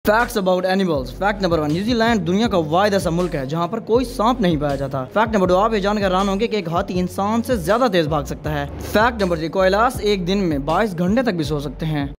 Facts about animals. Fact number 1, New Zealand दुनिया का वाहिद ऐसा मुल्क है जहाँ पर कोई सांप नहीं पाया जाता। फैक्ट नंबर 2, आप ये जानकर हैरान होंगे कि एक हाथी इंसान से ज्यादा तेज भाग सकता है। फैक्ट नंबर 3, कोयलास एक दिन में 22 घंटे तक भी सो सकते हैं।